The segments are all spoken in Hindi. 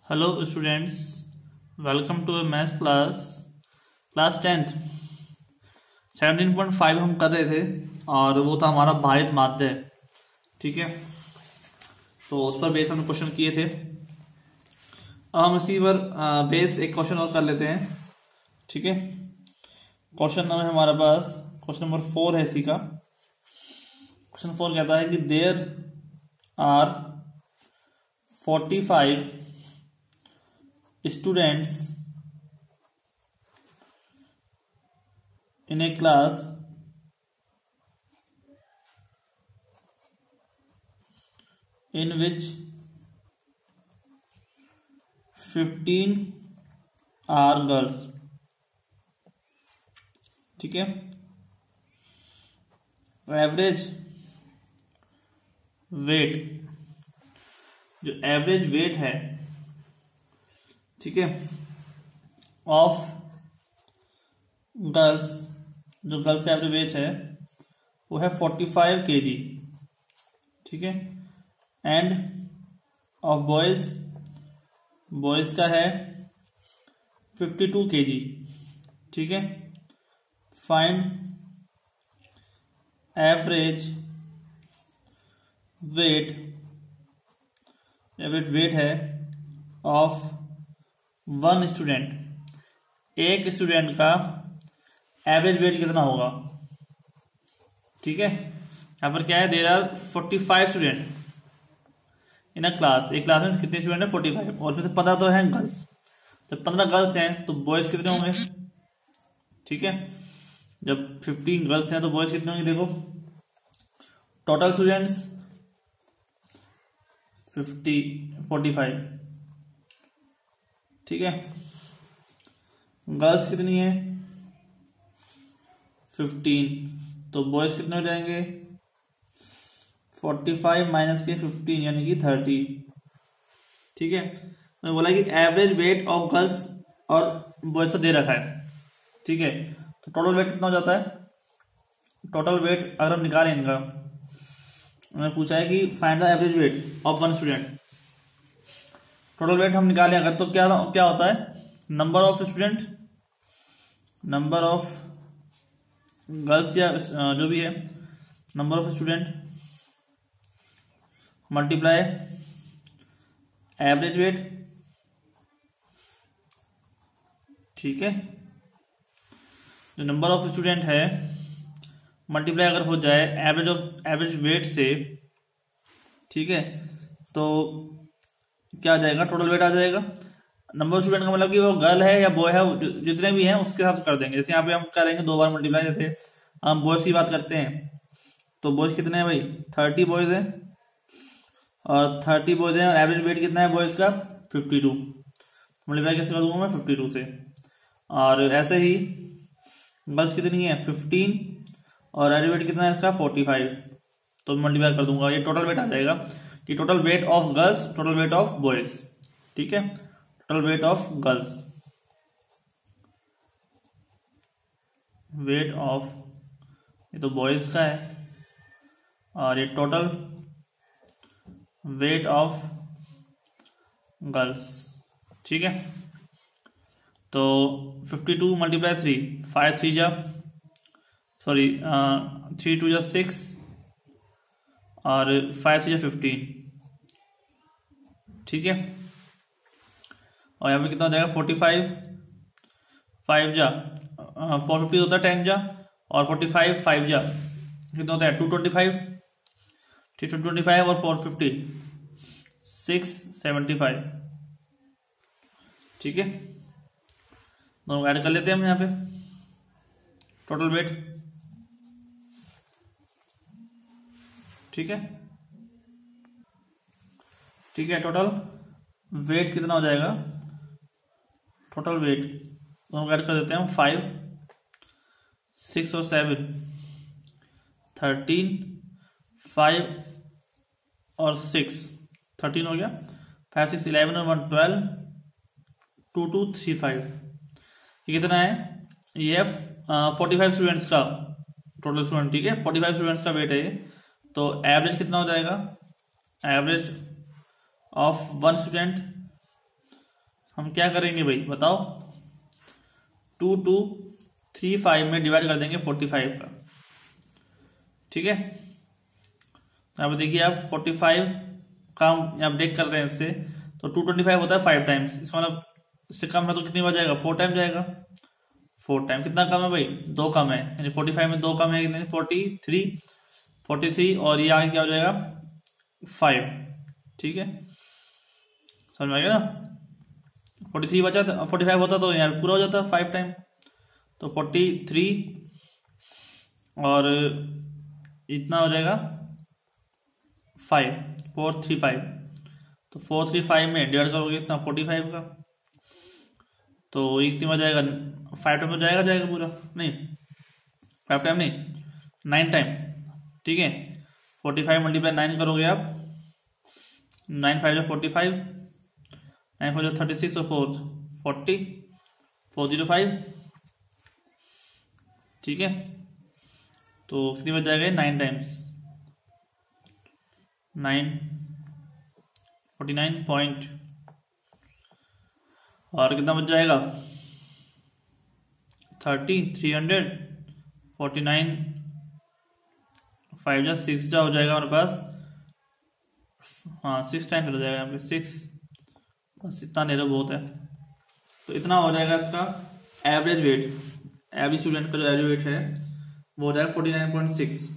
Hello students, welcome to maths class 10th। 17.5 हम कर रहे थे और वो था हमारा भारित माध्य। ठीक है, तो उस पर बेस हमने क्वेश्चन किए थे। अब हम इसी पर बेस एक क्वेश्चन और कर लेते हैं। ठीक है, क्वेश्चन नंबर हमारे पास क्वेश्चन नंबर 4 है इसी का। क्वेश्चन 4 कहता है कि there are 45 students in a class in which 15 are girls। ठीक है, एवरेज वेट, जो एवरेज वेट है, ठीक है, ऑफ गर्ल्स, जो गर्ल्स का एवरेज वेट है वो है 45 kg। ठीक है, एंड ऑफ बॉयज, बॉयज का है 52 kg। ठीक है, find average weight, average weight है ऑफ वन स्टूडेंट, एक स्टूडेंट का एवरेज वेट कितना होगा। ठीक है, यहां पर क्या है, there are 45 student in a class. एक क्लास में कितने स्टूडेंट है, 45, और उसमें से 15 तो हैं गर्ल्स। जब 15 गर्ल्स हैं तो बॉयज कितने होंगे। ठीक है, जब 15 गर्ल्स हैं तो बॉयज कितने होंगे। देखो, टोटल स्टूडेंट्स 45। ठीक है, गर्ल्स कितनी है 15, तो बॉयज कितने हो जाएंगे 45 माइनस के 15 यानी कि 30। ठीक है, मैंने बोला कि एवरेज वेट ऑफ गर्ल्स और बॉयज का दे रखा है। ठीक है, तो टोटल वेट कितना हो जाता है। टोटल वेट अगर हम निकालें इनका, मैंने पूछा है कि find the average weight of one student. Total weight हम निकालें अगर, तो क्या होता है, number of student, number of girls या जो भी है, number of student multiply average weight. ठीक है, जो नंबर ऑफ स्टूडेंट है मल्टीप्लाई अगर हो जाए एवरेज वेट से, ठीक है, तो क्या आ जाएगा, टोटल वेट आ जाएगा। नंबर ऑफ स्टूडेंट का मतलब कि वो गर्ल है या बॉय है, जितने भी हैं उसके हिसाब से कर देंगे। जैसे यहाँ पे हम करेंगे 2 बार मल्टीप्लाई। जैसे हम बॉयज की बात करते हैं तो बॉयज कितने हैं भाई, 30 बॉयज हैं, और 30 बॉयज हैं, और एवरेज वेट कितना है बॉयज का 52। मल्टीप्लाई कैसे कर दूंगा मैं, 52 से। और ऐसे ही गर्ल्स कितनी है 15, और एवरेज वेट कितना है इसका 45, तो मल्टीप्लाई कर दूंगा, ये टोटल वेट आ जाएगा कि total weight of girls, total weight of boys. ठीक है, total weight of girls, weight of, ये तो बॉयज का है, और ये टोटल वेट ऑफ गर्ल्स। ठीक है, तो 52 मल्टीप्लाई 3, 5 3 जा, सॉरी 3 2 जा 6, और 5 3 जा 15। ठीक है, और यहाँ पे कितना हो जाएगा 45, 5 जा 450 होता है 10 जा, और 45 5 जा कितना होता है 225, 325 और 450 675। ठीक है, दोनों ऐड कर लेते हैं हम यहाँ पे टोटल वेट। ठीक है, ठीक है, टोटल वेट कितना हो जाएगा, टोटल वेट दोनों ऐड कर देते हैं हम, 5 6 और 7 13, 5 और 6 13 हो गया, 5 6 11 और 1 12, 2 2 3 5। ये कितना है, ये 45 स्टूडेंट्स का टोटल स्टूडेंट। ठीक है, 45 स्टूडेंट्स का वेट है ये, तो एवरेज कितना हो जाएगा, एवरेज ऑफ वन स्टूडेंट हम क्या करेंगे भाई बताओ, 2 2 3 5 में डिवाइड कर देंगे 45 का। ठीक है, यहाँ पे देखिए आप 45 का हम यहाँ ब्रेक कर रहे हैं इससे, तो 225 होता है 5 टाइम्स, इसका मतलब इससे कम है तो कितनी बार जाएगा, 4 टाइम जाएगा। 4 टाइम कितना कम है भाई, 2 कम है, यानी 45 में 2 कम है कितने, 43 और ये आगे क्या हो जाएगा 5। ठीक है, समझ में आ गया ना। 43 बचा, 45 होता तो यहाँ पूरा हो जाता 5 टाइम, तो 43 और इतना हो जाएगा 5, 435, तो 435 में डिवाइड करोगे इतना 45 का, तो ये कितनी बार जाएगा, 5 टाइम तो जाएगा पूरा, नहीं 5 टाइम नहीं 9 टाइम। ठीक है, 45 मल्टीप्लाई 9 करोगे आप, 9 5 45, 9 4 36 और 4 40, 405। ठीक है, तो कितनी बार जाएगा 9 टाइम्स, 9 49 पॉइंट, और कितना बच जाएगा 30 300 49 5 जा 6 जा हो जाएगा हमारे पास, हाँ 6 टाइम हो जाएगा यहाँ पे 6, बस इतना नहीं तो बहुत है। तो इतना हो जाएगा इसका एवरेज वेट, एवरेज स्टूडेंट का जो एवरेज वेट है वो हो जाएगा 49.6।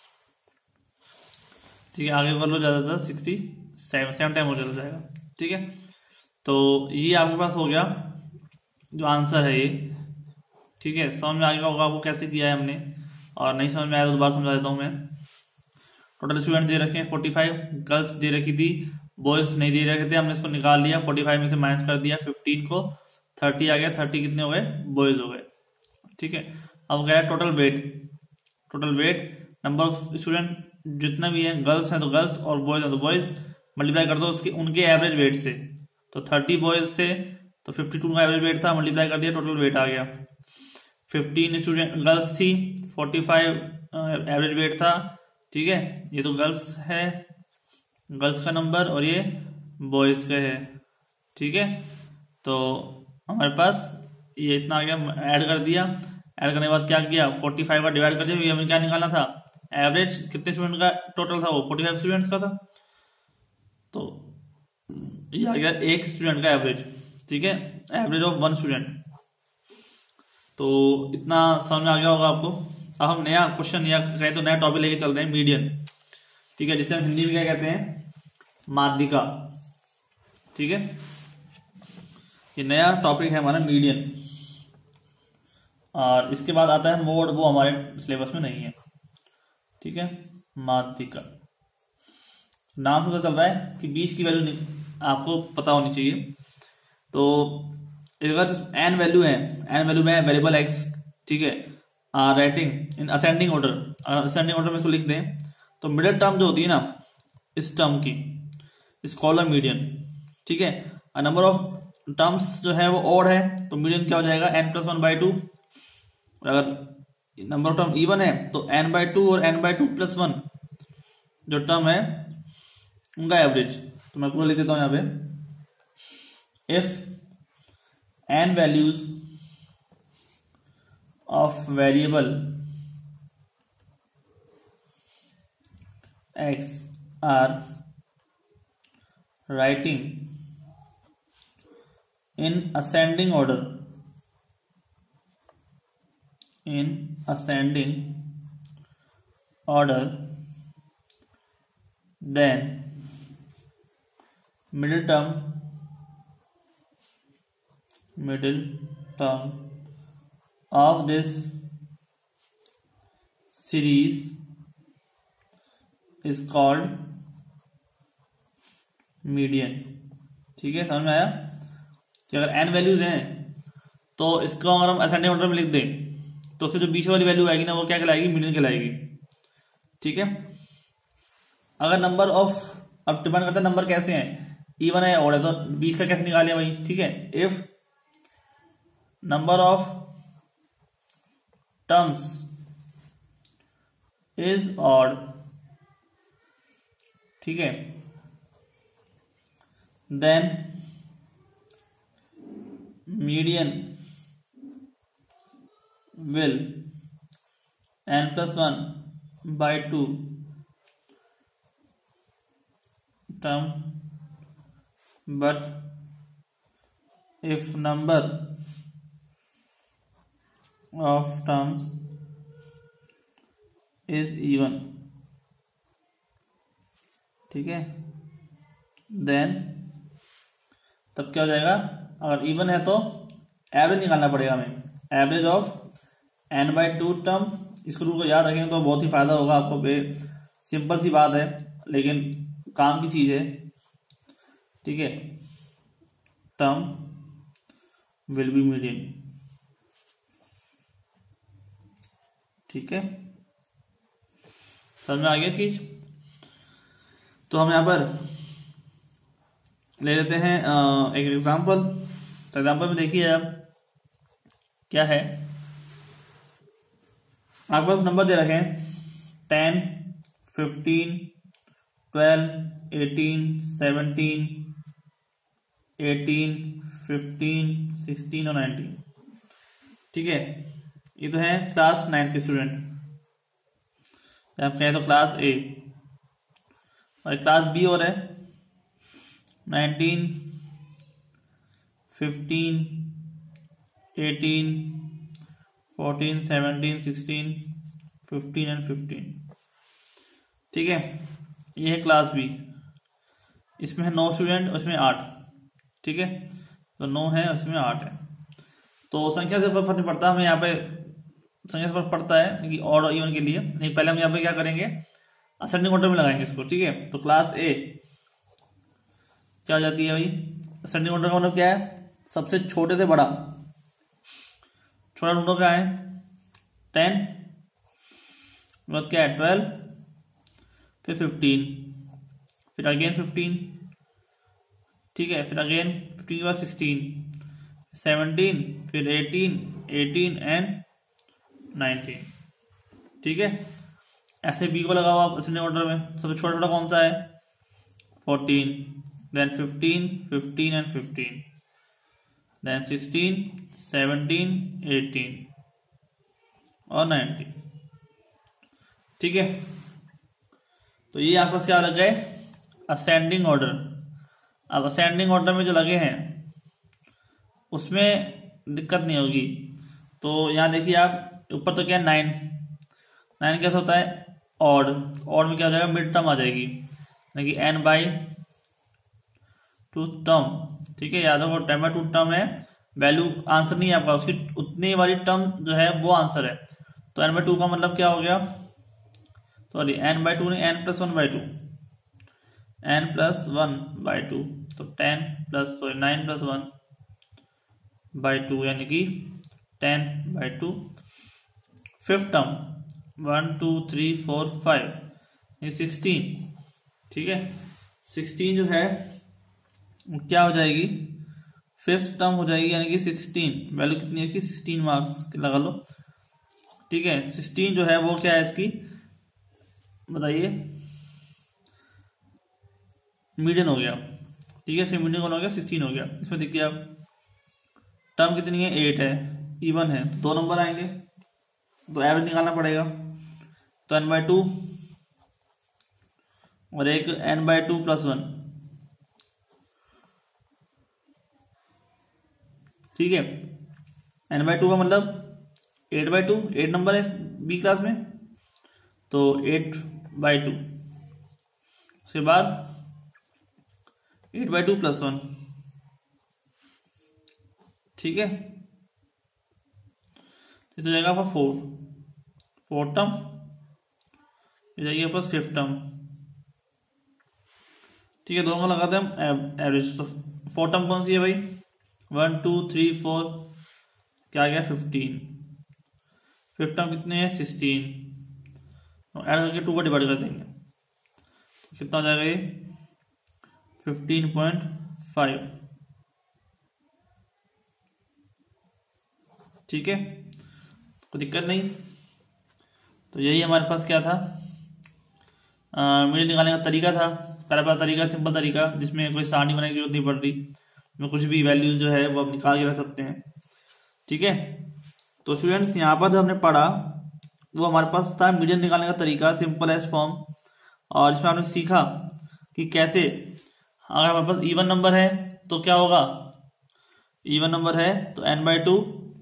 ठीक है, आगे कर लो ज्यादा 67 टाइम हो जाएगा। ठीक है, तो ये आपके पास हो गया जो आंसर है ये। ठीक है, समझ में आ गया होगा आपको कैसे किया है हमने, और नहीं समझ में आया तो दोबारा समझा देता हूँ मैं। टोटल स्टूडेंट दे रखे हैं 45, गर्ल्स दे रखी थी, बॉयज नहीं दे रखे थे, हमने इसको निकाल लिया, 45 में से माइनस कर दिया 15 को, 30 आ गया, 30 कितने हो गए, बॉयज हो गए। ठीक है, अब गया total weight, total weight number of student जितना भी है, गर्ल्स हैं तो गर्ल्स और बॉयज हैं तो बॉयज, मल्टीप्लाई कर दो उसके उनके एवरेज वेट से, तो 30 बॉयज थे तो 52 का एवरेज वेट था, मल्टीप्लाई कर दिया टोटल वेट आ गया। 15 स्टूडेंट गर्ल्स थी, 45 एवरेज वेट था। ठीक है, ये तो गर्ल्स है, गर्ल्स का नंबर, और ये बॉयज का है। ठीक है, तो हमारे पास ये इतना आ गया, ऐड कर दिया, ऐड करने के बाद क्या किया 45 का डिवाइड कर दिया, क्योंकि हमें क्या निकालना था, एवरेज कितने स्टूडेंट का टोटल था, वो 45 स्टूडेंट्स का था, तो ये आ गया एक स्टूडेंट का एवरेज। ठीक है, एवरेज ऑफ 1 स्टूडेंट, तो इतना समझ में आ गया होगा आपको। अब हम नया क्वेश्चन या कहें तो नया टॉपिक लेके चल रहे हैं, मीडियन। ठीक है, जिसे हम हिंदी में क्या कहते हैं, माध्यिका। ठीक है, ये नया टॉपिक है हमारा मीडियन, और इसके बाद आता है मोड, वो हमारे सिलेबस में नहीं है। ठीक है, माध्यिका नाम से पता चल रहा है कि बीच की वैल्यू आपको पता होनी चाहिए। तो अगर एन वैल्यू है, एन वैल्यू में वेरिएबल एक्स, ठीक है, writing in ascending order, ascending order में इसको लिख दें, तो मिडिल टर्म जो होती है ना इस टर्म की, इस कॉलम मीडियन। ठीक है, नंबर ऑफ टर्म्स जो है वो ऑड है, तो मीडियन क्या हो जाएगा n+1/2। अगर नंबर ऑफ टर्म इवन है तो n/2 और n/2+1 जो टर्म है उनका एवरेज। तो मैं पूरा लिख देता हूं यहां पे, if n values of variable x are writing in ascending order, then middle term of this series is called median। ठीक है, समझ में आया कि अगर n वैल्यूज हैं तो इसको अगर हम असेंडिंग ऑर्डर में लिख दें तो फिर जो बीच वाली वैल्यू आएगी ना वो क्या कहलाएगी, मीडियन कहलाएगी। ठीक है, अगर नंबर ऑफ, अब डिपेंड करता है नंबर कैसे हैं, इवन है ऑड है, तो बीच का कैसे निकालें भाई। ठीक है, if number of terms is odd, ठीक है, then median will n+1/2 term, but if number of terms is even, ठीक है, देन तब क्या हो जाएगा, अगर इवन है तो एवरेज निकालना पड़ेगा हमें, एवरेज ऑफ n/2 टर्म। इस रूल को याद रखेंगे तो बहुत ही फायदा होगा आपको। सिंपल सी बात है लेकिन काम की चीज है, ठीक है। टर्म विल बी मीडियन, ठीक है, समझ में आ गया चीज। तो हम यहां पर ले लेते हैं एक एग्जांपल। तो एग्जांपल में देखिए आप क्या है, आपके पास नंबर दे रखे हैं 10, 15, 12, 18, 17, 18, 15, 16 और 19, ठीक है। ये तो है क्लास 9 के स्टूडेंट, आप कहें तो क्लास ए, और क्लास बी और है 19, 15, 18, 14, 17, 16, 15 एंड 15, ठीक है। ये है क्लास बी, इसमें है 9 स्टूडेंट, उसमें 8, ठीक है। तो 9 है, उसमें 8 है। तो संख्या से कोई फर्क नहीं पड़ता, हमें यहाँ पे संख्या से फर्क पड़ता है कि ऑड और इवन के लिए। नहीं, पहले हम यहाँ पे क्या करेंगे, असेंडिंग ऑर्डर में लगाएंगे इसको, ठीक है। तो क्लास ए क्या हो जाती है भाई, असेंडिंग ऑर्डर का मतलब क्या है, सबसे छोटे से बड़ा। छोटा ढूंढो, क्या है 10, बाद क्या है 12, फिर 15, फिर अगेन 15, ठीक है, फिर अगेन 15 के बाद 16, 17, फिर 18, 18 एंड 19, ठीक है। ऐसे बी को लगाओ आप असेंडिंग ऑर्डर में। सबसे छोटा छोटा कौन सा है 14, देन 15, 15 एंड 15, देन 16, 17, 18 और 19, ठीक है। तो ये आपके पास क्या लग गए, असेंडिंग ऑर्डर। अब असेंडिंग ऑर्डर में जो लगे हैं उसमें दिक्कत नहीं होगी। तो यहां देखिए आप, ऊपर तो क्या है 9, 9 कैसे होता है ऑड, ऑड में क्या हो जाएगा, मिड टर्म आ जाएगी, यानी कि n/2 टर्म, ठीक है। याद रखो 10/2 टर्म है, वैल्यू आंसर नहीं है आपका, उसकी उतनी वाली टर्म जो है वो आंसर है। तो n/2 का मतलब क्या हो गया, सॉरी n/2 नहीं, n+1/2, n+1/2, तो 9+1/2 यानी कि 10/2। फिफ्थ टर्म 1, 2, 3, 4, 5, 16, ठीक है। 16 जो है क्या हो जाएगी, फिफ्थ टर्म हो जाएगी, यानी कि 16 वैल्यू कितनी है इसकी, 16 मार्क्स लगा लो, ठीक है। 16 जो है वो क्या है इसकी, बताइए, मीडियन हो गया, ठीक है। इसमें मीडियन कौन हो गया, 16 हो गया। इसमें देखिए आप टर्म कितनी है, 8 है, इवन है, तो 2 नंबर आएंगे, तो एवरेज निकालना पड़ेगा। तो n/2 और एक n/2+1, ठीक है। n/2 का मतलब 8/2, 8 नंबर है बी क्लास में, तो 8/2, उसके बाद 8/2+1, ठीक है। तो जाएगा आपका 4 टर्म, ये जाएगी आपका 5th टर्म, ठीक है। दोनों को लगाते हैं एवरेज। तो 4 टर्म कौन सी है भाई, 1, 2, 3, 4, क्या आ गया 15। 5th टर्म कितने हैं 16, ऐड करके 2 का डिवाइड कर देंगे, तो कितना हो जाएगा ये 15.5, ठीक है। कोई दिक्कत नहीं। तो यही हमारे पास क्या था, मीडियन निकालने का तरीका था। पहला तरीका सिंपल तरीका, जिसमें कोई सारणी बनाने की जरूरत नहीं पड़ रही, में कुछ भी वैल्यूज जो है वो आप निकाल के रख सकते हैं। ठीक है, तो स्टूडेंट्स यहाँ पर जो हमने पढ़ा वो हमारे पास था मीडियन निकालने का तरीका, सिंपलेस्ट फॉर्म। और इसमें हमने सीखा कि कैसे अगर हमारे पास इवन नंबर है तो क्या होगा, इवन नंबर है तो n/2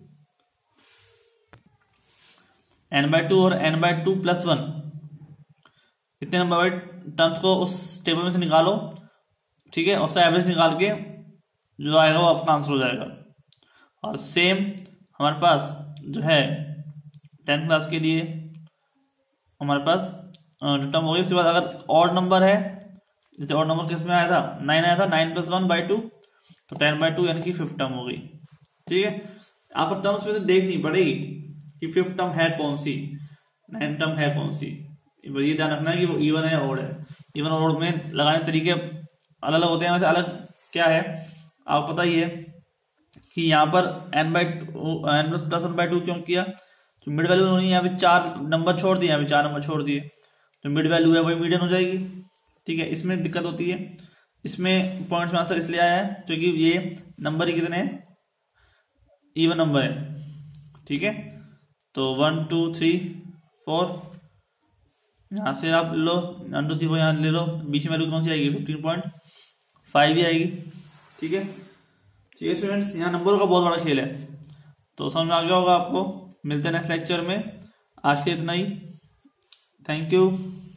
और n/2+1 इतने नंबर टर्म्स को उस टेबल में से निकालो। ठीक है, उसका एवरेज निकाल के जो आएगा वो आपका आंसर हो जाएगा। और सेम हमारे पास जो है 10th क्लास के लिए हमारे पास जो टर्म हो गई, उसके बाद अगर ऑड नंबर है, जैसे ऑड नंबर किस में आया था 9 आया था, 9+1/2 तो 10/2 यानी कि 5th टर्म हो गई। ठीक है, आपको टर्म्स में से देखनी पड़ेगी कि 5th टर्म है कौन सी, 9th टर्म है कौन सी। ये ध्यान रखना है कि वो इवन है ऑड है। इवन और ऑड में लगाने तरीके अलग अलग होते हैं। वैसे अलग क्या है आपको पता ही है कि यहाँ पर n+1/2 क्यों किया, तो मिड वैल्यू होनी है, यहाँ पे 4 नंबर छोड़ दिए, यहाँ पे 4 नंबर छोड़ दिए, तो मिड वैल्यू है वही मीडियन हो जाएगी। ठीक है, इसमें दिक्कत होती है, इसमें पॉइंट्स में आंसर इसलिए आया है क्योंकि ये नंबर ही कितने इवन नंबर है। ठीक है, तो 1 2 3 4 यहाँ से आप लो 1 2 3 4 यहाँ ले लो, बीच में वैल्यू कौन सी आएगी 15.5 ही आएगी। ठीक है, ठीक है स्टूडेंट्स, यहाँ नंबरों का बहुत बड़ा खेल है, तो समझ में आ गया होगा आपको। मिलते हैं नेक्स्ट लेक्चर में, आज के इतना ही, थैंक यू।